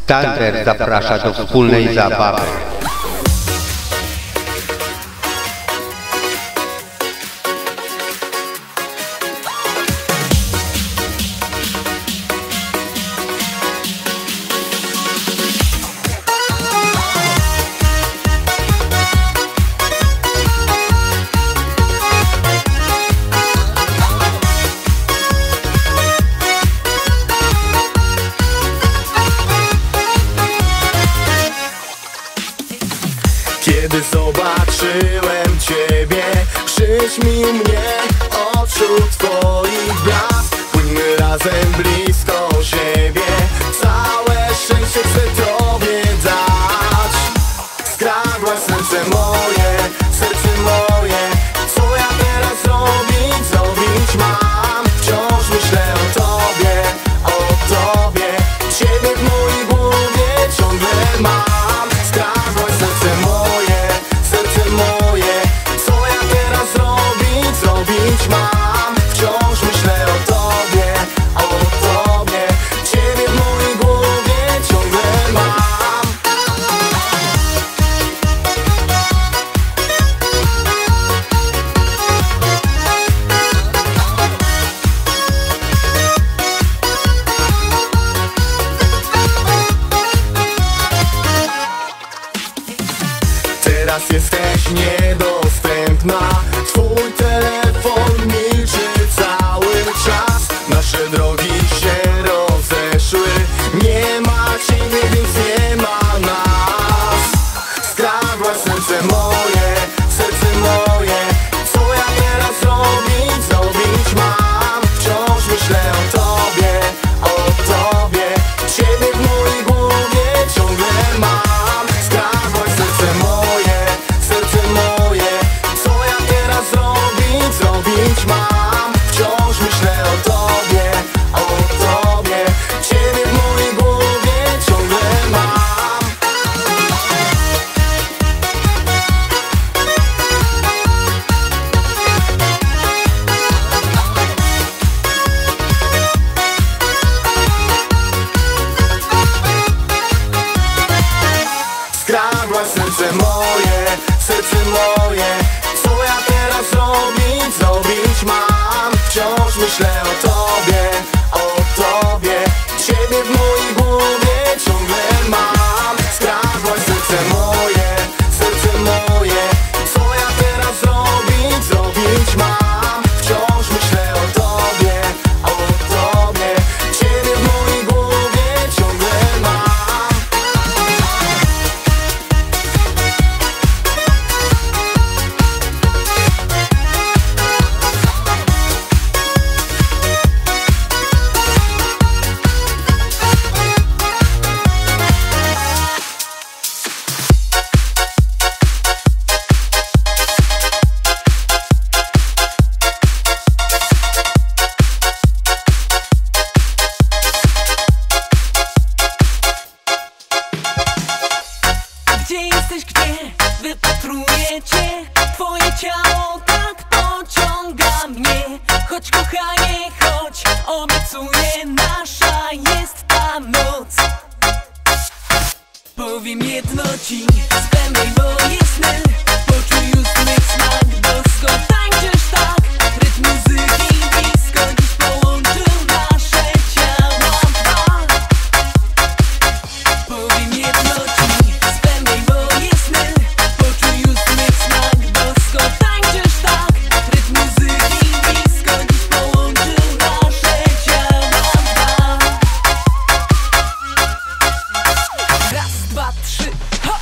Thunder zaprasza do wspólnej zabawy. Kiedy zobaczyłem Ciebie, przyćmił mnie oczu Twoich blask. Płyńmy razem blisko siebie, całe szczęście chcę Tobie dać. Skradłaś serce moje, co ja teraz zrobić mam? Wciąż myślę o Tobie, Ciebie w mojej głowie ciągle mam. Skradłaś serce moje, co ja teraz zrobić mam? Wciąż myślę o Tobie, Ciebie w mojej głowie ciągle mam. Teraz jesteś niedostępna, Twój telefon milczy cały czas. Nasze drogi się rozeszły, nie ma Ciebie, więc nie ma nas. Skradłaś serce moje, co ja teraz zrobić mam? Wciąż myślę o Tobie, Ciebie w mojej głowie ciągle mam. Skradłaś serce moje, co ja teraz zrobić mam? Wciąż myślę o Tobie, Ciebie w mojej głowie ciągle mam. Skradłaś serce moje, co ja teraz zrobić mam? Wciąż myślę o Tobie, Ciebie w mojej głowie ciągle mam. Skradłaś serce moje, co ja teraz zrobić mam? Wciąż myślę o Tobie, Ciebie w mojej głowie ciągle mam. Gdzie jesteś, gdzie? Wypatruję Cię. Twoje ciało tak pociąga mnie. Chodź kochanie, chodź, obiecuję, nasza jest ta noc. Powiem jedno Ci, spełniaj moje sny. Poczuj ustny smak, bosko tańczysz tak. Rytm muzyki blisko dziś połączył nasze ciała dwa. Powiem jedno Ci, spełniaj moje sny. Poczuj ustny smak, bosko tańczysz tak. Rytm muzyki blisko dziś połączył nasze ciała dwa. Raz, dwa, trzy, hop!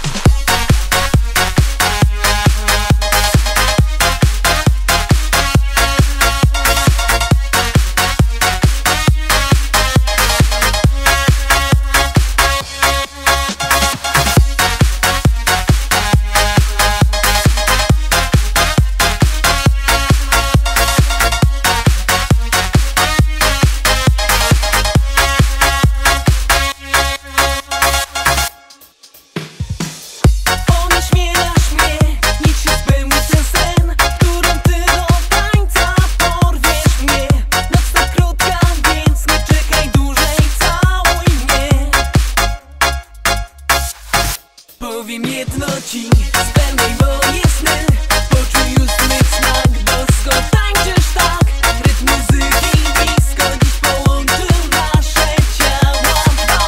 ci, spełniaj moje sny. Poczuj już mych smak, bosko tańczysz tak. Rytm muzyki disco dziś połączył nasze ciała dwa.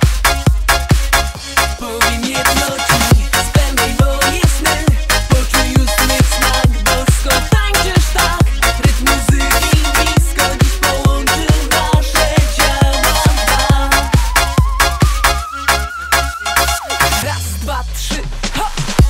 Powiem jedno ci, spełniaj moje sny. Poczuj już mych smak, bosko tańczysz tak. Rytm muzyki disco dziś połączył nasze ciała dwa. Raz, dwa, trzy, ho!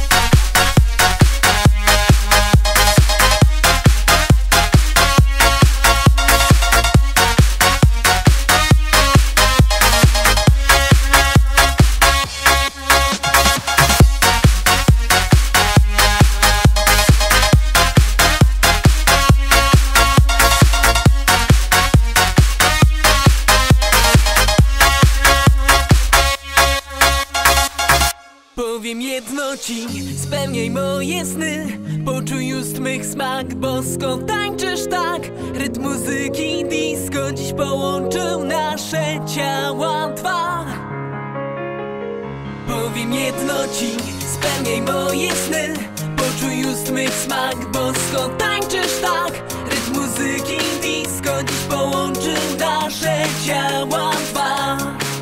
Powiem jedno ci, spełniaj moje sny. Poczuj już mych smak, bosko tańczysz tak. Rytm muzyki disco dziś połączył nasze ciała dwa. Powiem jedno ci, spełniaj moje sny. Poczuj już mych smak, bosko tańczysz tak. Rytm muzyki disco dziś połączył nasze ciała dwa.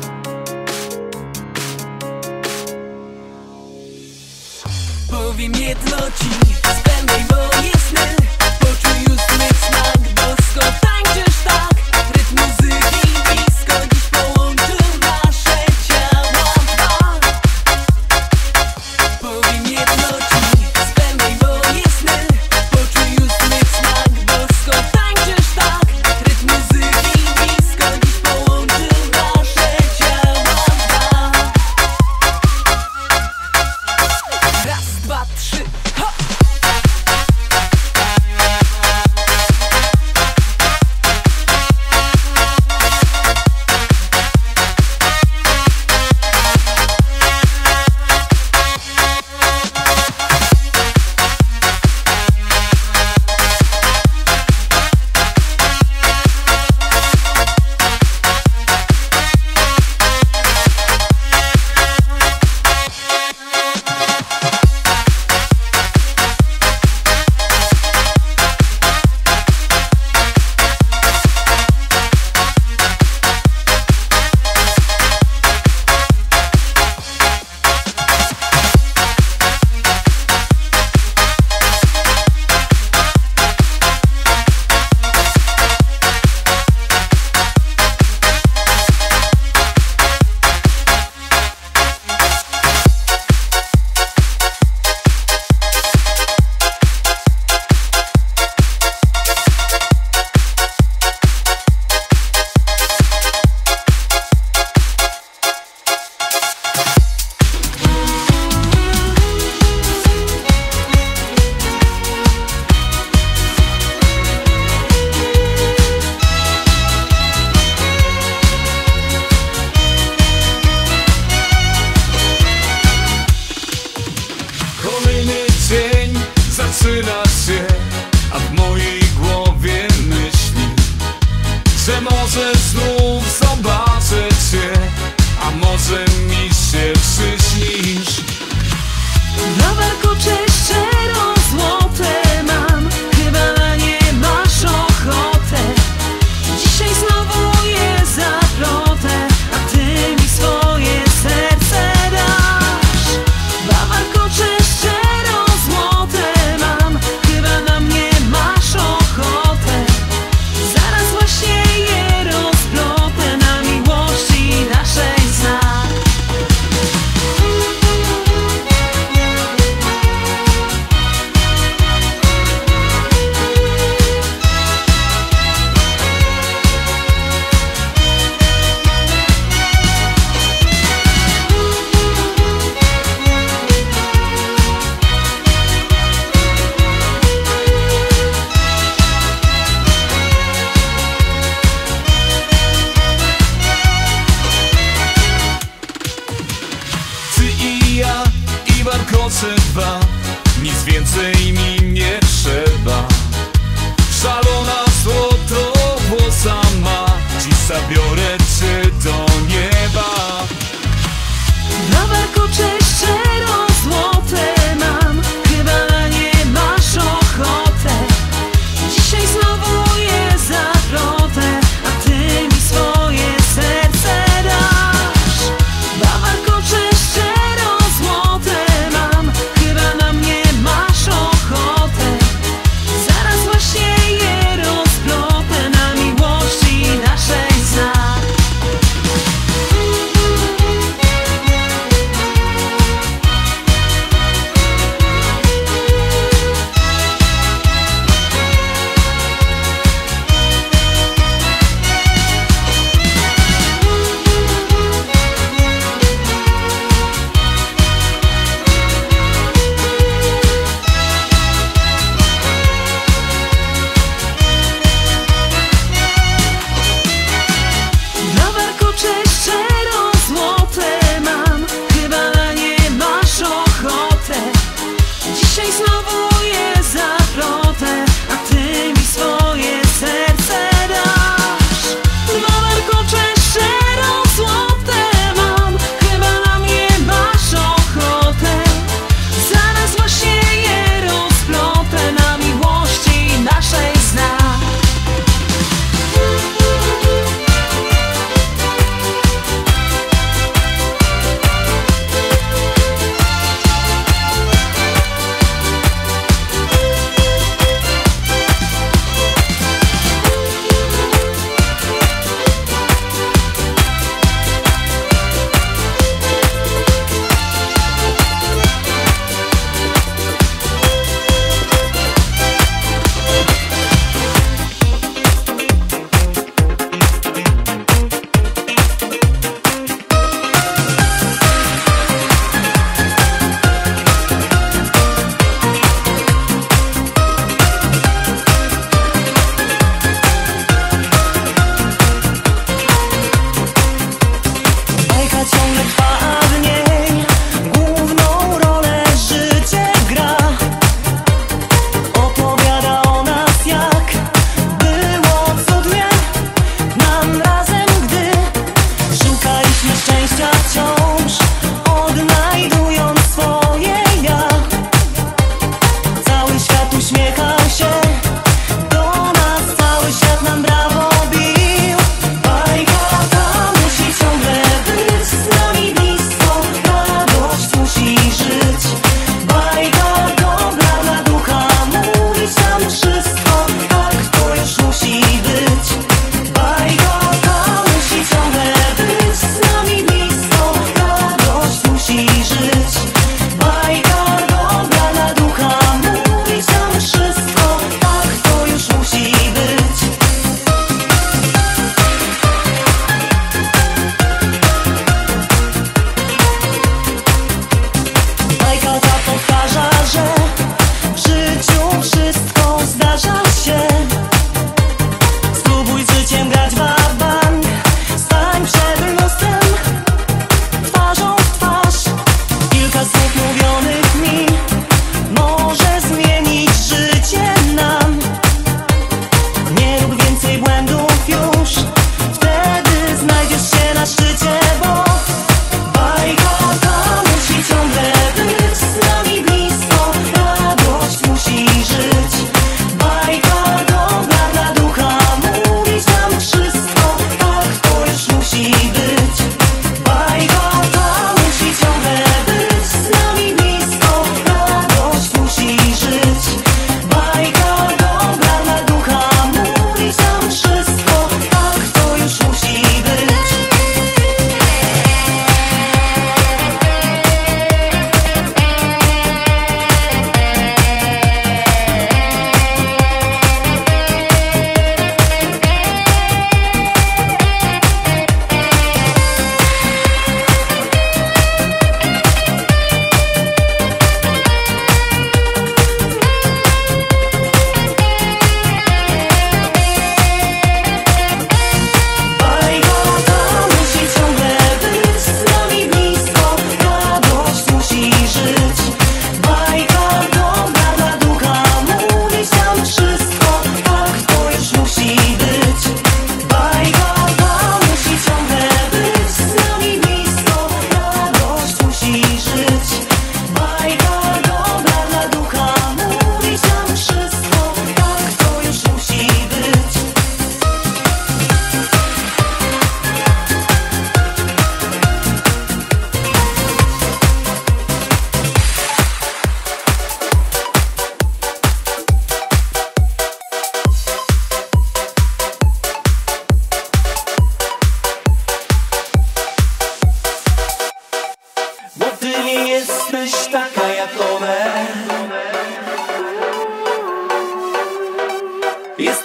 Powiem jedno ci, spełniaj moje sny. Poczuj już mych smak, bosko tańczysz tak. Rytm muzyki disco dziś połączył nasze ciała dwa. Powiem jedno ci, spełniaj moje sny. Poczuj już mych smak, bosko tańczysz tak. Rytm muzyki disco dziś połączył nasze ciała dwa. Raz, dwa, trzy, ho! Zaczyna się, a w mojej głowie myśli, że może znów zobaczę cię, a może mi się przyśnisz. Dwa warkocze szczero złote mam, chyba na nie masz ochotę. Dzisiaj znowu je zaplotę, a ty mi swoje serce dasz. Dwa warkocze szczero złote mam, chyba na mnie masz ochotę. Zaraz właśnie je rozplotę, na miłości naszej znak. Ty i ja, i warkocze dwa, nic więcej mi nie trzeba. Szalona złotowłosa ma, dziś zabiorę cię do nieba. Dwa warkocze szczero złote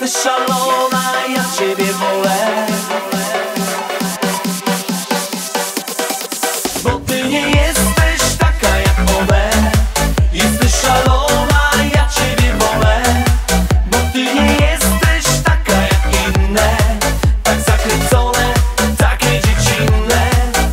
Jesteś szalona, ja ciebie wolę. Bo ty nie jesteś taka jak one. Jesteś szalona, ja ciebie wolę. Bo ty nie jesteś taka jak inne. Tak zakręcone, takie dziecinne.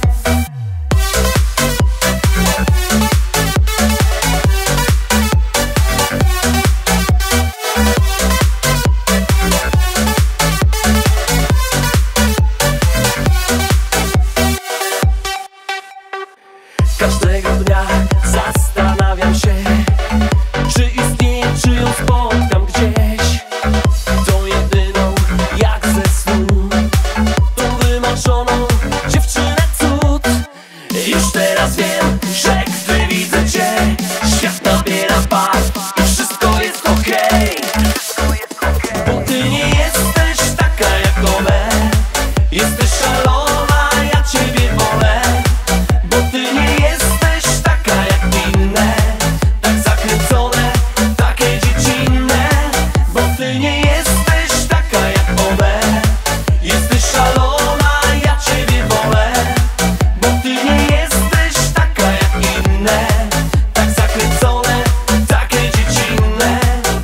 Każdego dnia zastanawiam się, czy istnieje, czy ją spotkam gdzieś. Tą jedyną jak ze snu, tą wymarzoną dziewczynę cud. Już teraz wiem, że gdy widzę cię, świat nabiera barw i wszystko jest okej. Bo ty nie jesteś taka jak one. Jesteś szalona, ja ciebie wolę. Bo ty nie jesteś taka jak inne. Tak zakręcone, takie dziecinne. Bo ty nie jesteś taka jak one. Jesteś szalona, ja ciebie wolę. Bo ty nie jesteś taka jak inne. Tak zakręcone, takie dziecinne.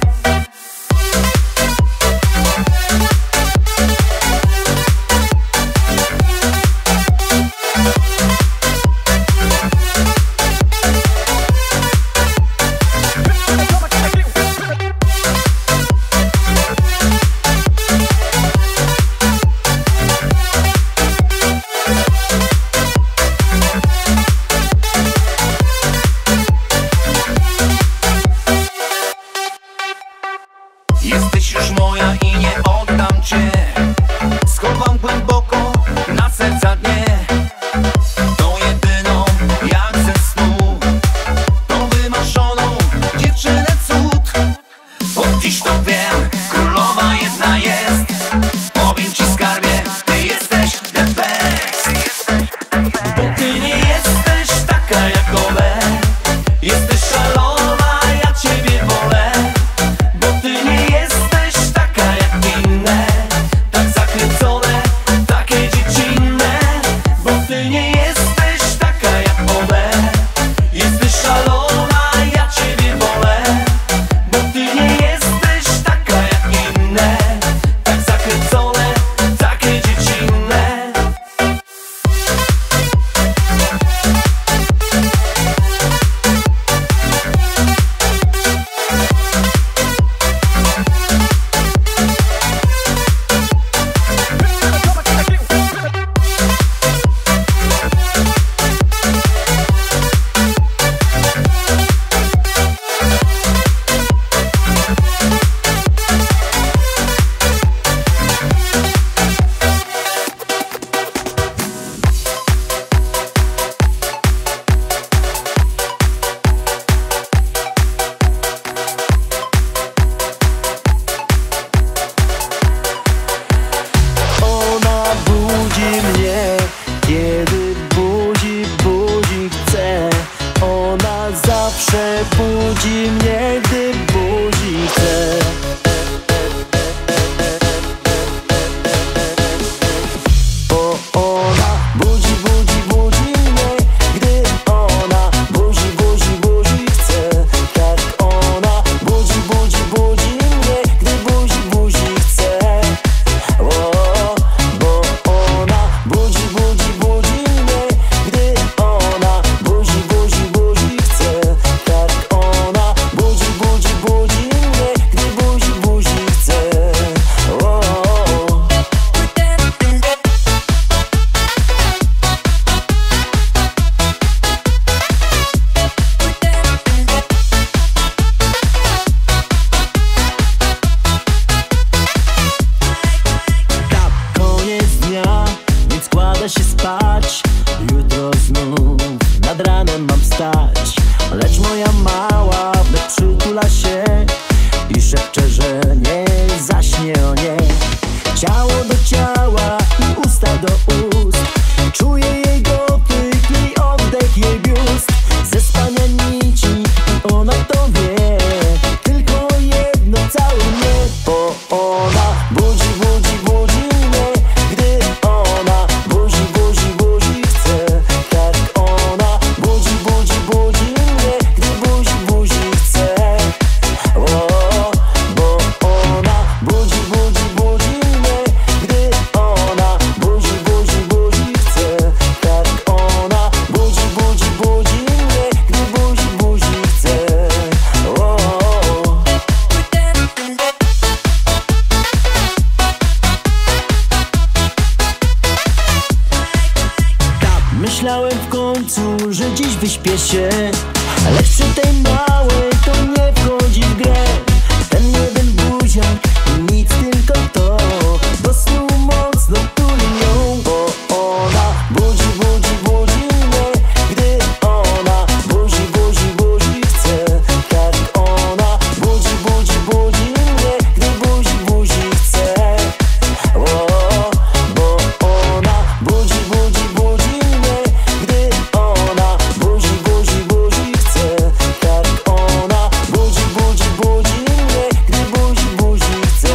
Jesteś już moja i nie oddam cię. Schowam głęboko na serca dnie. Tą jedyną jak ze snu, tą wymarzoną dziewczynę cud. Od dziś to wiem, królowa jedna jest. Powiem ci skarbie, ty jesteś the best. Bo ty nie jesteś taka jak one. Jesteś szalona, ja ciebie wolę. Bo ty nie jesteś taka jak inne. Tak zakręcone, takie dziecinne. Bo ty nie jesteś taka jak one. Jesteś szalona, ja ciebie wolę. Bo ty nie jesteś taka jak inne. Tak zakręcone, takie dziecinne. Ona budzi mnie, kiedy budzi chce. Ona zawsze budzi mnie, gdy budzi chce. Bo ona budzi mnie, gdy ona budzi chce. Tak ona budzi mnie, gdy budzi chce. Bo ona budzi mnie, gdy ona budzi chce. Tak ona budzi wyśpię się. Lecz przy tej małej to nie wchodzi w grę. Ten jeden buziak i nic, tylko to. Do snu mocno tuli ją, bo ona budzi, budzi, budzi mnie. Gdy ona buzi, buzi, buzi chce. Tak ona budzi, budzi, budzi mnie. Gdy buzi, buzi chce. Bo ona budzi, budzi, budzi mnie. Gdy ona buzi, buzi, buzi chce. Tak ona budzi, budzi, budzi mnie. Gdy buzi, buzi chce.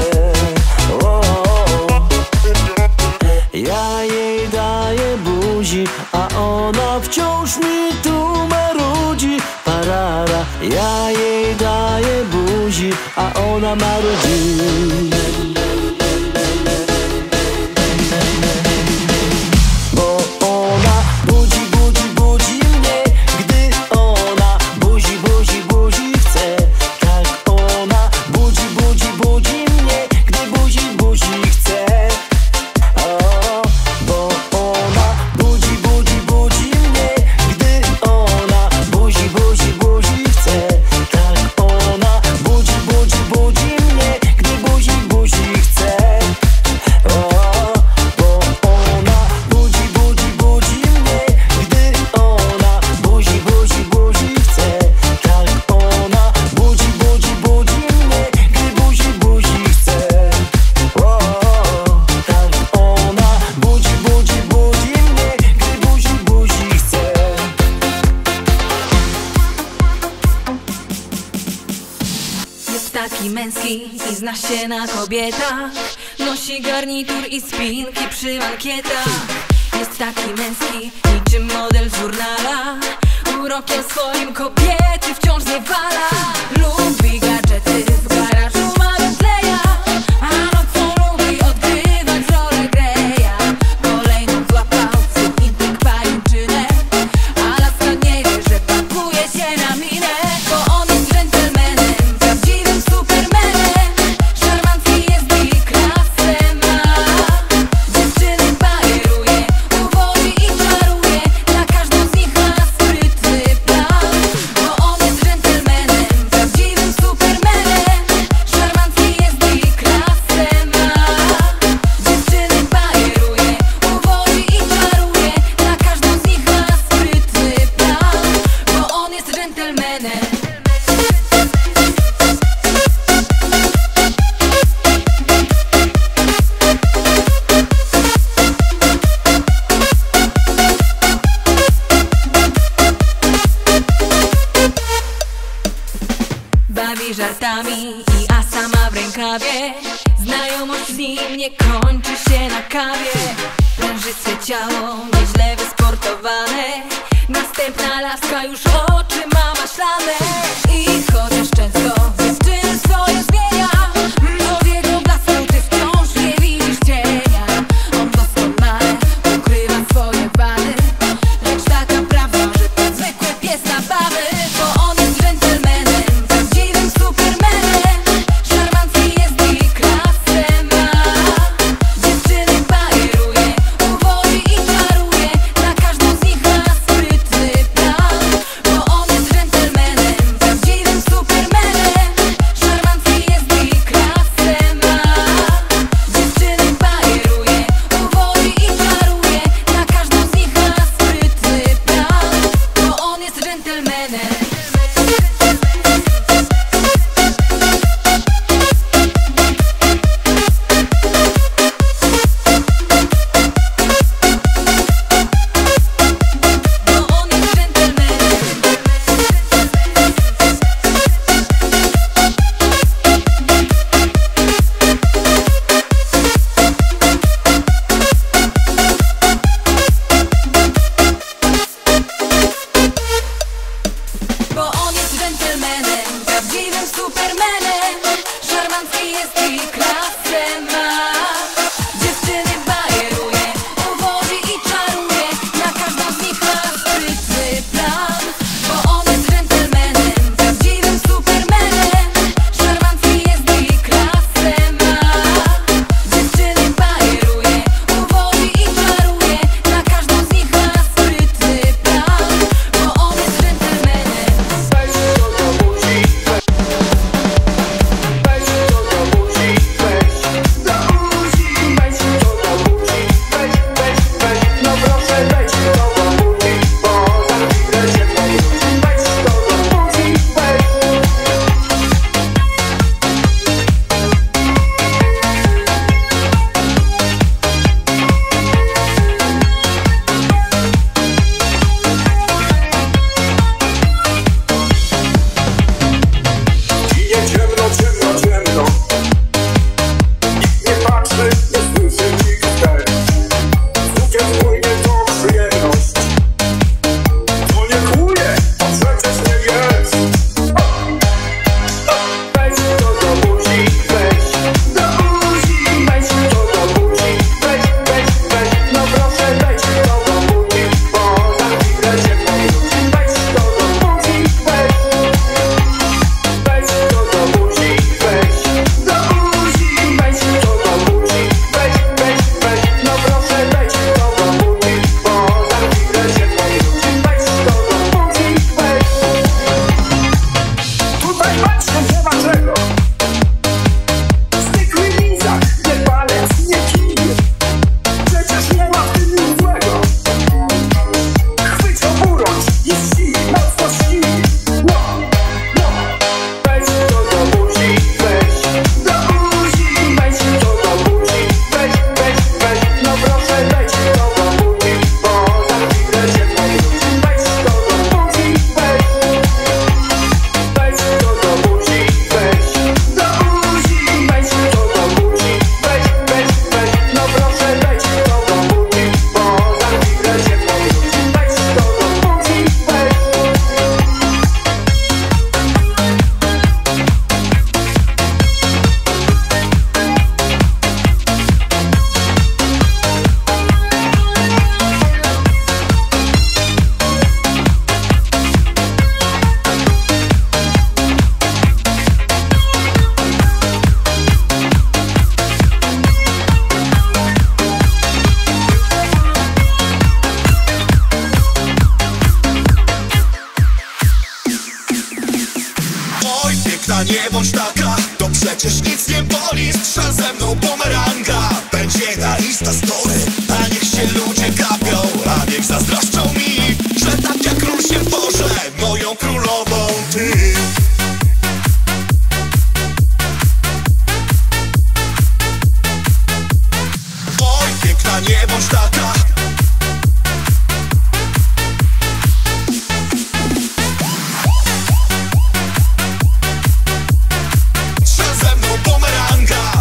Ja jej daję buzi, a ona wciąż mi tu marudzi. Parara. Ja jej daję buzi, a ona marudzi. Bo ona budzi, budzi, budzi mnie. Gdy ona buzi, buzi, buzi chce. Tak ona budzi, budzi, budzi mnie. Gdy buzi, buzi chce. Bo ona budzi, budzi, budzi mnie. Gdy ona buzi, buzi, buzi chce. Tak ona budzi, budzi, budzi mnie. Gdy buzi, buzi chce. Bo ona budzi, budzi, budzi mnie. Gdy ona buzi, buzi, buzi chce. Tak ona budzi, budzi, budzi mnie. Gdy buzi, buzi chce. Tak ona budzi, budzi, budzi mnie. Gdy buzi, buzi chce. Jest taki męski i zna się na kobietach. Nosi garnitur i spinki przy mankietach. Jest taki męski, niczym model z żurnala. Urokiem swoim kobiety wciąż zniewala. Lubi gadżety, w garażu ma Bentleya, a nocą lubi odgrywać rolę Greya. Kolejną złapał innych pajęczynę, a laska nie wie, że pakuje się na minę. Bo on jest dżentelmenem, prawdziwym supermanem. Szarmancki jest i klasę ma. Dziewczyny bajeruje, uwodzi i czaruje. Dla każdą z nich ma sprytny plan. Bo on jest dżentelmenem, prawdziwym supermanem. Szarmancki jest i klasę ma. Dziewczyny bajeruje, uwodzi i czaruje. Dla każdą z nich ma sprytny plan. Bo on jest dżentelmenem. Bawi żartami i asa ma w rękawie. Znajomość z nim nie kończy się na kawie. Pręży swe ciało, nieźle wysportowane. Następna laska już oczy ma maślane. I chociaż często dziewczyny swoje zmienia, to w jego blasku ty wciąż nie widzisz cienia. On doskonale ukrywa swoje wady, lecz taka prawda, że to zwykły pies na bawy. Bo on jest dżentelmenem, prawdziwym supermanem. Szarmancki jest i klasę ma. Dziewczyny bajeruje, uwodzi i czaruje. Dla każdą z nich ma sprytny plan. Bo on jest dżentelmenem, prawdziwym nie bądź taka, to przecież nic nie boli. Strzel ze mną bumeranga, będzie na Insta story. A niech się ludzie gapią, a niech zazdroszczą mi, że tak jak król się w porze, moją królową ty. Oj, piękna, nie bądź taka. Strzel ze mną bumeranga.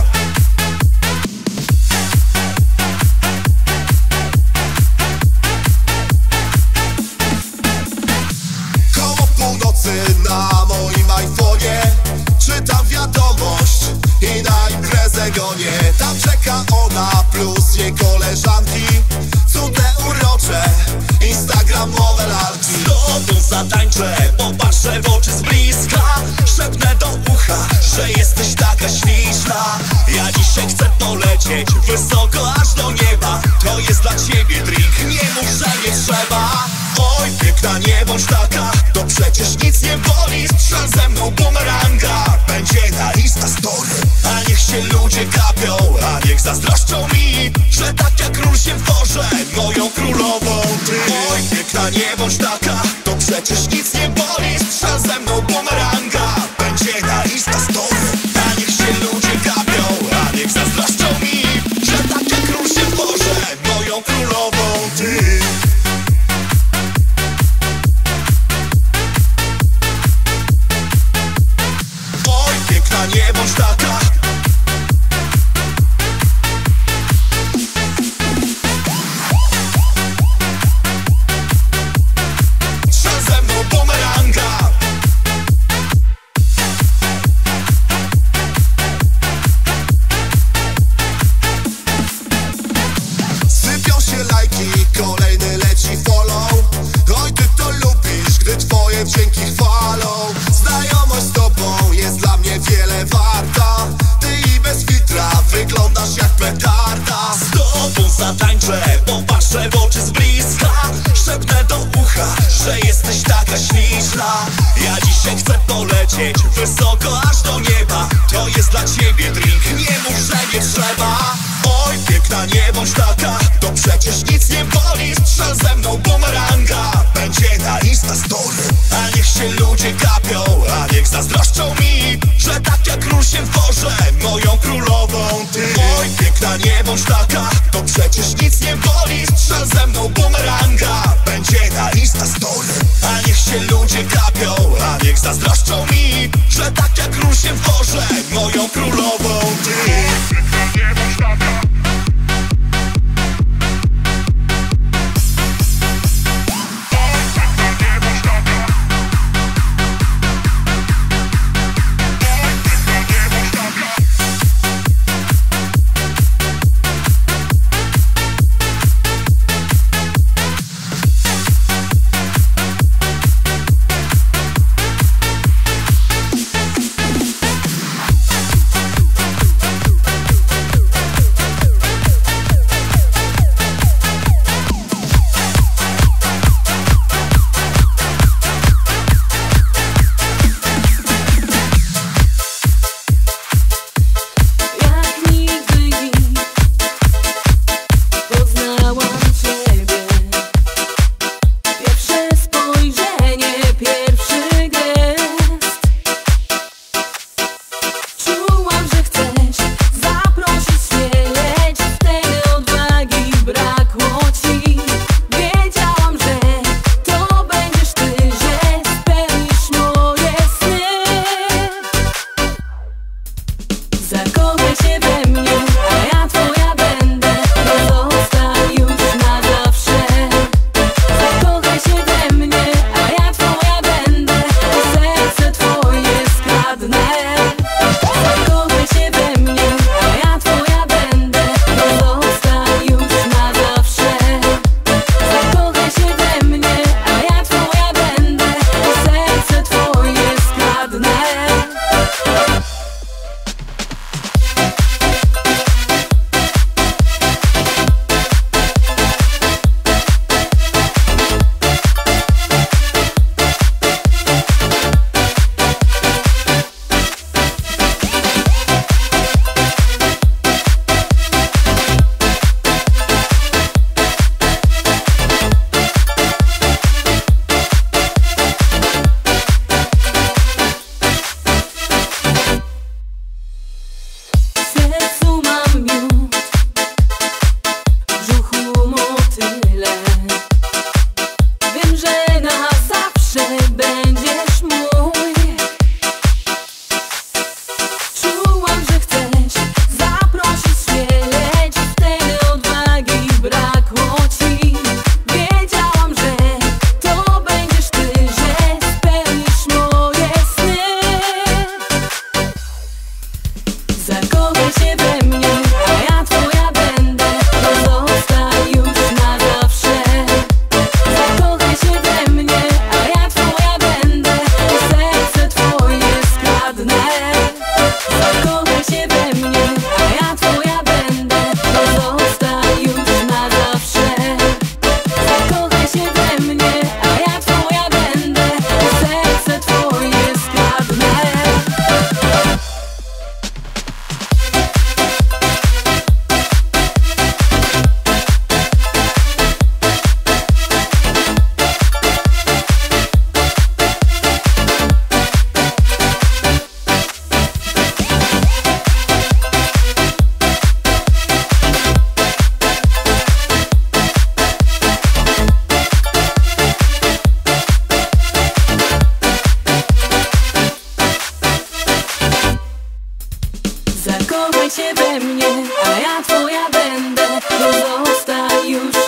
Koło północy na moim iPhone'ie czytam wiadomość i na imprezę gonię. Tam czeka ona plus jej koleżanki, cudne, urocze, instagramowe lalki. Z tobą zatańczę, popatrzę w oczy z bliska, szepnę do ucha, że jesteś taka śliczna. Ja dzisiaj chcę polecieć wysoko aż do nieba. To jest dla ciebie drink, nie mów, że nie trzeba. Oj, piękna, nie bądź taka, to przecież nic nie boli. Strzel ze mną bumeranga, będzie na Insta story. A niech się ludzie gapią, a niech zazdroszczą mi, że tak jak król się w porze, moją królową ty. Oj, piękna, nie bądź taka, to przecież nic nie boli. Strzel ze mną bumeranga, będzie na Insta story. A niech się ludzie gapią, a niech zazdroszczą mi, że tak jak król się w porze, moją królową ty. Oj, piękna, nie bądź taka. Strzel ze mną bumeranga. Sypią się lajki, kolejny leci follow. Oj, ty to lubisz, gdy twoje wdzięki chwalą. Znajomość z tobą jest dla mnie wiele warta. Ty i bez filtra wyglądasz jak petarda. Z tobą zatańczę, popatrzę w oczy z bliska, szepnę do ucha, że jesteś taka śliczna. Ja dzisiaj chcę polecieć wysoko aż do nieba. To jest dla ciebie drink, nie mów, że nie trzeba. Oj, piękna, nie bądź taka, to przecież nic nie boli. Strzel ze mną bumeranga, będzie na Insta story. A niech się ludzie gapią, a niech zazdroszczą mi, że tak jak król się w porze, moją królową ty. Oj, piękna, nie bądź taka, to przecież nic nie boli. Strzel ze mną bumeranga, będzie na Insta story. A niech się ludzie gapią, a niech zazdroszczą mi, że tak jak król się w porze, moją królową ty. Nie bądź taka.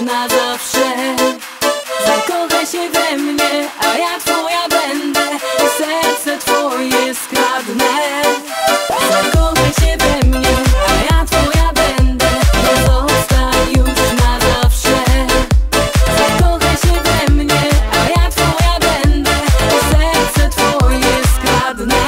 na zawsze. Zakochaj się we mnie, a ja twoja będę i serce twoje skradnę. Zakochaj się we mnie, a ja twoja będę, nie zostań już na zawsze. Zakochaj się we mnie, a ja twoja będę i serce twoje skradnę.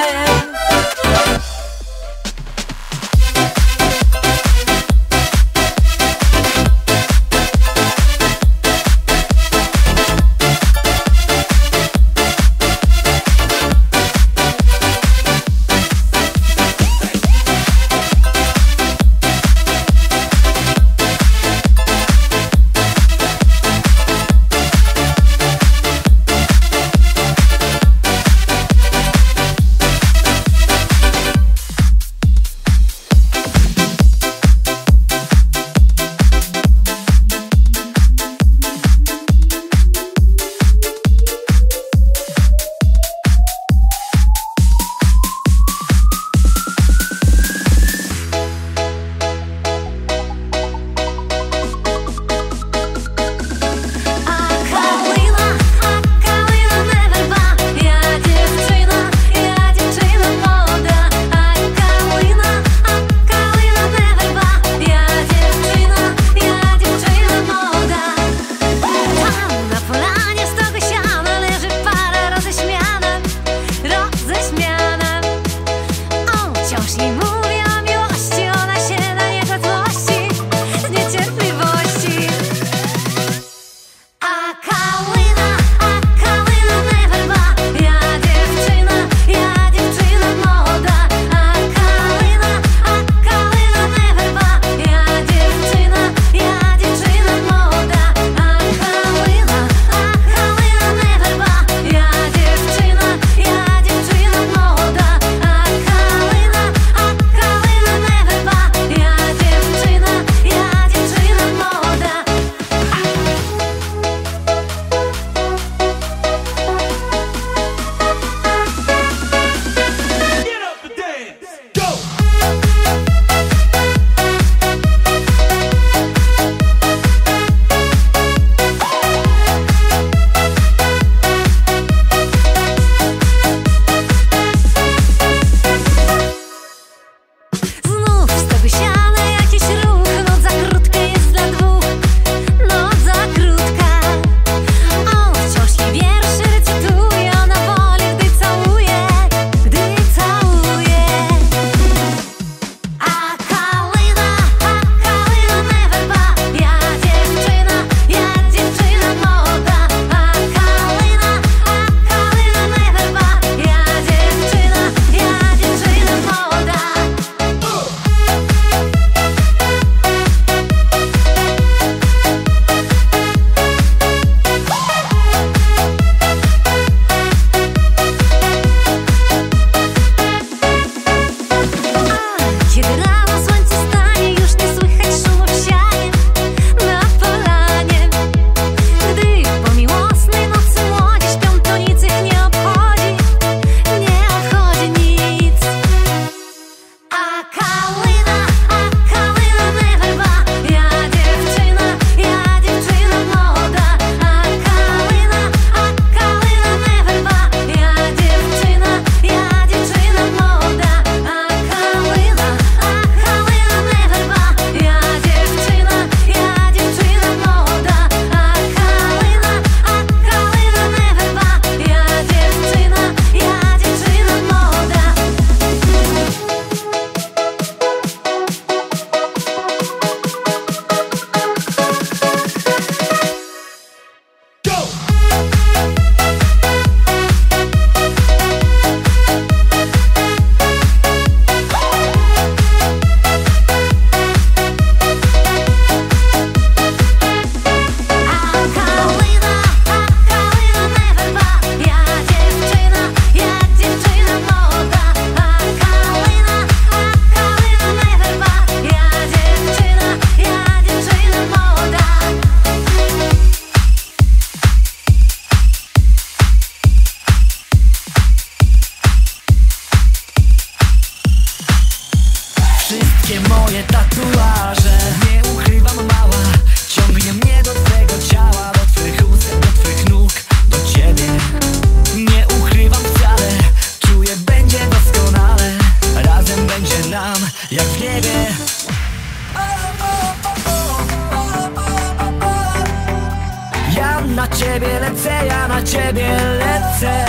na ciebie lecę, ja na ciebie lecę.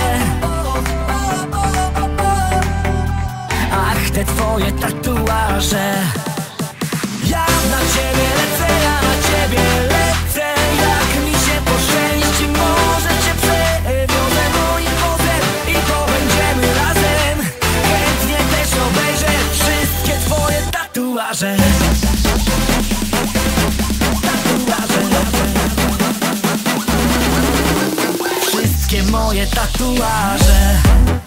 Ach, te twoje tatuaże. Ja na ciebie lecę, ja na ciebie lecę. Jak mi się poszczęści, może cię przewiozę moim wozem i pobędziemy razem. Chętnie też obejrzę wszystkie twoje tatuaże. Wszystkie moje tatuaże.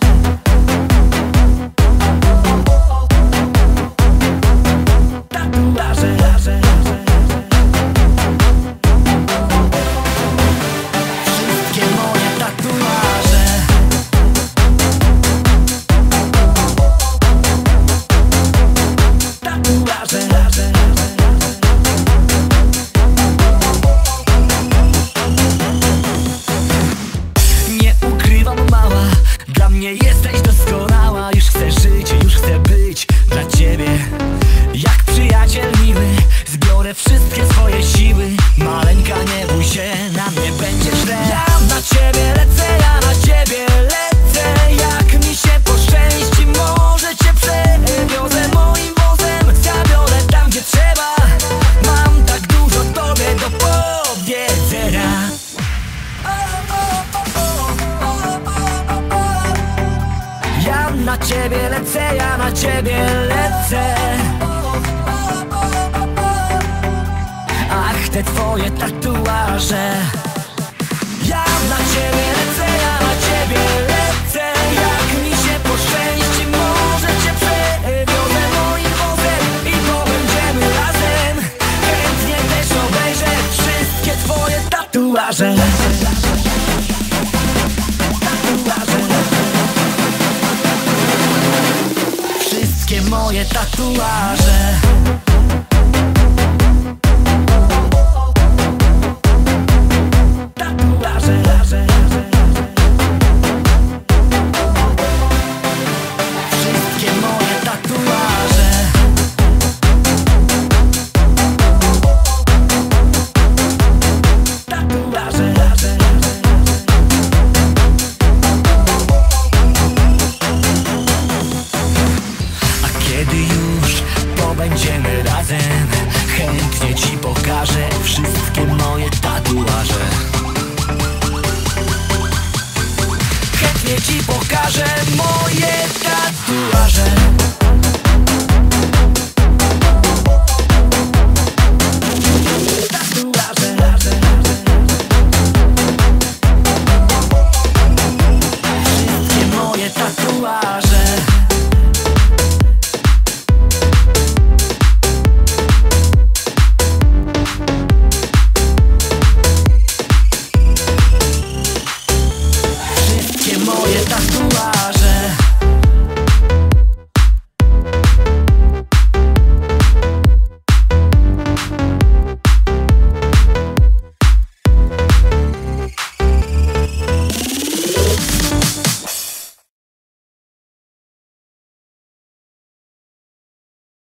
Jesteś doskonała, już chcę żyć, już chcę być dla ciebie. Jak przyjaciel miły, zbiorę wszystkie swoje siły. Maleńka, nie bój się, na mnie będzie źle. Ja na ciebie lecę, ja na ciebie lecę. Jak mi się poszczęści, może cię przewiozę moim wozem. Zabiorę tam, gdzie trzeba. Mam tak dużo tobie do powiedzenia. Ja na ciebie lecę, ja na ciebie lecę. Ach, te twoje tatuaże. Ja na ciebie lecę, ja na ciebie lecę. Jak mi się poszczęści, może cię przewiozę moim wozem i pobędziemy razem. Chętnie też obejrzę wszystkie twoje tatuaże. Wszystkie moje tatuaże. Wszystkie moje tatuaże. Kiedy już pobędziemy razem, chętnie ci pokażę wszystkie moje tatuaże. Chętnie ci pokażę moje tatuaże. Wszystkie moje tatuaże. Moje tatuaże.